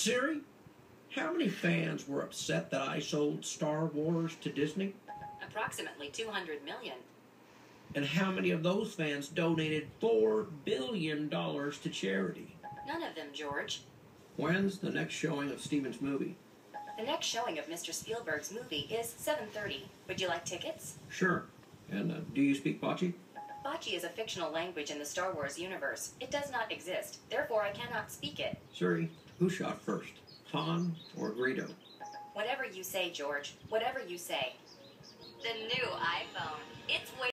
Siri, how many fans were upset that I sold Star Wars to Disney? Approximately 200 million. And how many of those fans donated $4 billion to charity? None of them, George. When's the next showing of Steven's movie? The next showing of Mr. Spielberg's movie is 7:30. Would you like tickets? Sure. And do you speak Bocce? Bocce is a fictional language in the Star Wars universe. It does not exist. Therefore, I cannot speak it. Siri, who shot first, Han or Greedo? Whatever you say, George. Whatever you say. The new iPhone. It's way